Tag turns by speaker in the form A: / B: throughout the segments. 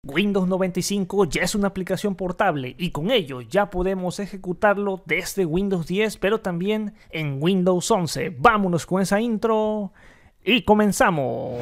A: Windows 95 ya es una aplicación portable y con ello ya podemos ejecutarlo desde Windows 10, pero también en Windows 11. Vámonos con esa intro y comenzamos.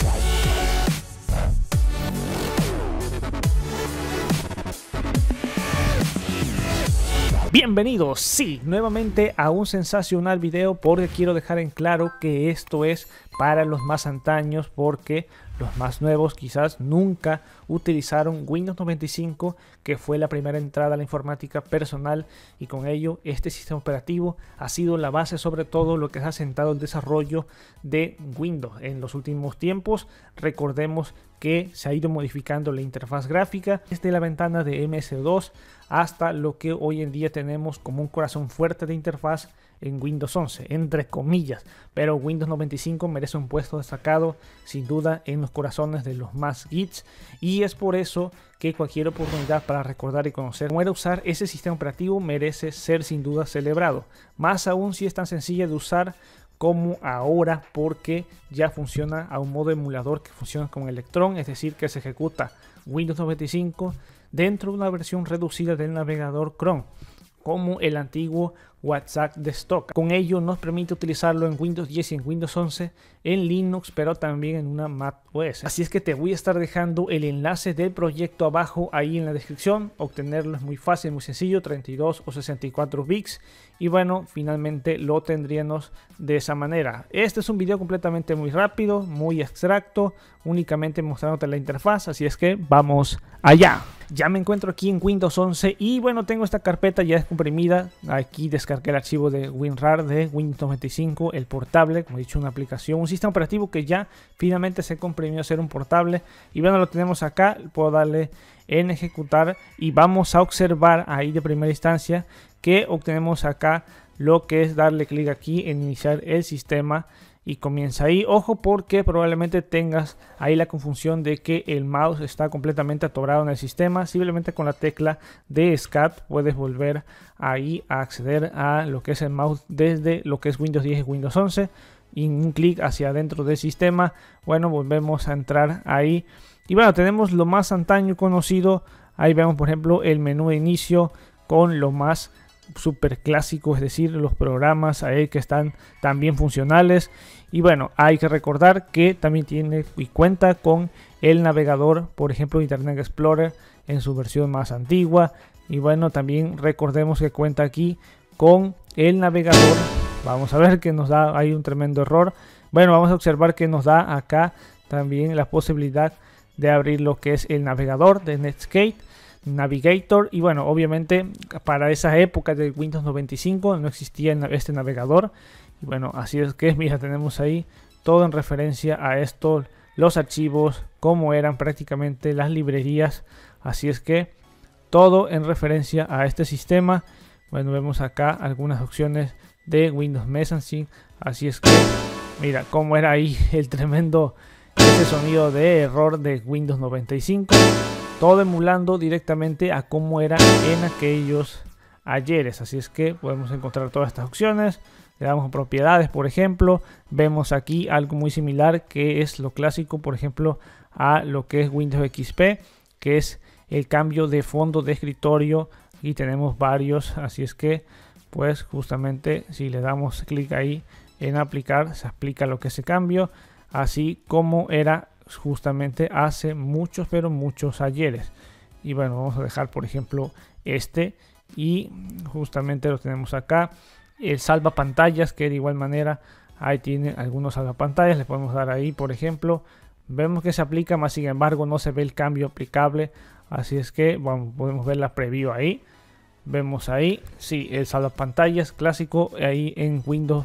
A: Bienvenidos, sí, nuevamente a un sensacional video, porque quiero dejar en claro que esto es para los más antaños, porque los más nuevos quizás nunca utilizaron Windows 95, que fue la primera entrada a la informática personal, y con ello este sistema operativo ha sido la base sobre todo lo que se ha sentado el desarrollo de Windows en los últimos tiempos. Recordemos que se ha ido modificando la interfaz gráfica desde la ventana de MS2 hasta lo que hoy en día tenemos como un corazón fuerte de interfaz en Windows 11, entre comillas, pero Windows 95 merece un puesto destacado sin duda en los corazones de los más geeks, y es por eso que cualquier oportunidad para recordar y conocer cómo era usar ese sistema operativo merece ser sin duda celebrado, más aún si es tan sencilla de usar como ahora, porque ya funciona a un modo emulador que funciona con Electron, es decir, que se ejecuta Windows 95 dentro de una versión reducida del navegador Chrome, como el antiguo WhatsApp de stock. Con ello nos permite utilizarlo en Windows 10 y en Windows 11, en Linux, pero también en una Mac OS. Así es que te voy a estar dejando el enlace del proyecto abajo ahí en la descripción. Obtenerlo es muy fácil, muy sencillo, 32 o 64 bits. Y bueno, finalmente lo tendríamos de esa manera. Este es un video completamente muy rápido, muy abstracto, únicamente mostrándote la interfaz, así es que vamos allá. Ya me encuentro aquí en Windows 11 y bueno, tengo esta carpeta ya descomprimida. Aquí descargué el archivo de WinRAR de Windows 95, el portable, como he dicho, una aplicación, un sistema operativo que ya finalmente se comprimió a ser un portable. Y bueno, lo tenemos acá, puedo darle en ejecutar y vamos a observar ahí de primera instancia que obtenemos acá lo que es darle clic aquí en iniciar el sistema y comienza ahí. Ojo, porque probablemente tengas ahí la confusión de que el mouse está completamente atorado en el sistema. Simplemente con la tecla de Escape puedes volver ahí a acceder a lo que es el mouse desde lo que es Windows 10 y Windows 11 y un clic hacia adentro del sistema. Bueno, volvemos a entrar ahí y bueno, tenemos lo más antaño conocido. Ahí vemos por ejemplo el menú de inicio con lo más súper clásico, es decir, los programas ahí que están también funcionales. Y bueno, hay que recordar que también tiene y cuenta con el navegador, por ejemplo Internet Explorer en su versión más antigua. Y bueno, también recordemos que cuenta aquí con el navegador. Vamos a ver que nos da, hay un tremendo error. Bueno, vamos a observar que nos da acá también la posibilidad de abrir lo que es el navegador de Netscape Navigator. Y bueno, obviamente para esa época de Windows 95 no existía este navegador. Y bueno, así es que mira, tenemos ahí todo en referencia a esto, los archivos, cómo eran prácticamente las librerías. Así es que todo en referencia a este sistema. Bueno, vemos acá algunas opciones de Windows Messaging. Así es que mira cómo era ahí el tremendo ese sonido de error de Windows 95. Todo emulando directamente a cómo era en aquellos ayeres. Así es que podemos encontrar todas estas opciones. Le damos a propiedades, por ejemplo. Vemos aquí algo muy similar que es lo clásico, por ejemplo, a lo que es Windows XP, que es el cambio de fondo de escritorio. Y tenemos varios. Así es que, pues justamente si le damos clic ahí en aplicar, se aplica lo que es ese cambio. Así como era justamente hace muchos, pero muchos ayeres. Y bueno, vamos a dejar por ejemplo este y justamente lo tenemos acá, el salva pantallas, que de igual manera ahí tiene algunos salvapantallas, le podemos dar ahí por ejemplo, vemos que se aplica, más sin embargo no se ve el cambio aplicable. Así es que bueno, podemos ver la preview ahí, vemos ahí, sí, el salvapantallas clásico ahí en Windows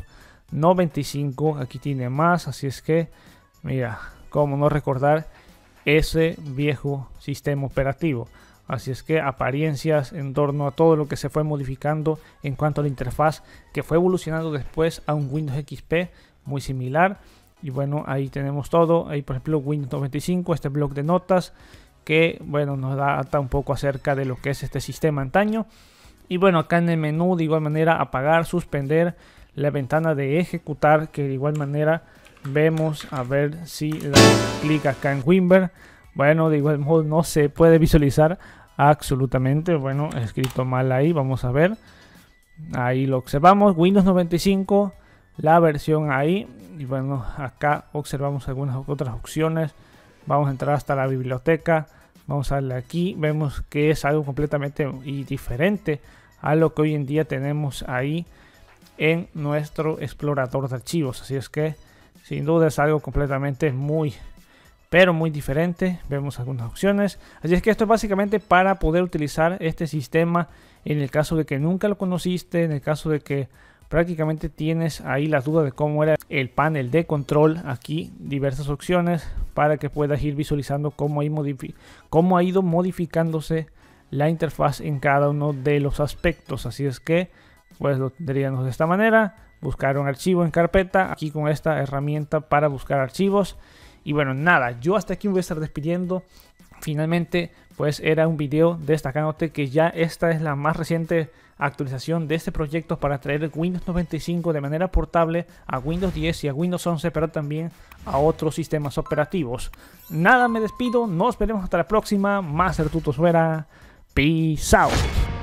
A: 95, aquí tiene más. Así es que mira, cómo no recordar ese viejo sistema operativo. Así es que apariencias en torno a todo lo que se fue modificando en cuanto a la interfaz, que fue evolucionando después a un Windows XP muy similar. Y bueno, ahí tenemos todo. Ahí por ejemplo Windows 95, este bloc de notas que bueno, nos data un poco acerca de lo que es este sistema antaño. Y bueno, acá en el menú de igual manera apagar, suspender, la ventana de ejecutar, que de igual manera vemos, a ver si le damos clic acá en WinRAR, Bueno, de igual modo no se puede visualizar absolutamente. Bueno, he escrito mal ahí, vamos a ver. Ahí lo observamos, Windows 95, la versión ahí. Y bueno, acá observamos algunas otras opciones. Vamos a entrar hasta la biblioteca. Vamos a darle aquí, vemos que es algo completamente diferente a lo que hoy en día tenemos ahí en nuestro explorador de archivos. Así es que sin duda es algo completamente muy diferente. Vemos algunas opciones. Así es que esto es básicamente para poder utilizar este sistema en el caso de que nunca lo conociste, en el caso de que prácticamente tienes ahí la duda de cómo era el panel de control. Aquí diversas opciones para que puedas ir visualizando cómo ha ido modificándose la interfaz en cada uno de los aspectos. Así es que pues lo tendríamos de esta manera: buscar un archivo en carpeta, aquí con esta herramienta para buscar archivos. Y bueno, nada, yo hasta aquí me voy a estar despidiendo. Finalmente, pues era un video destacándote que ya esta es la más reciente actualización de este proyecto para traer Windows 95 de manera portable a Windows 10 y a Windows 11, pero también a otros sistemas operativos. Nada, me despido, nos veremos hasta la próxima. Master Tutos fuera, peace out.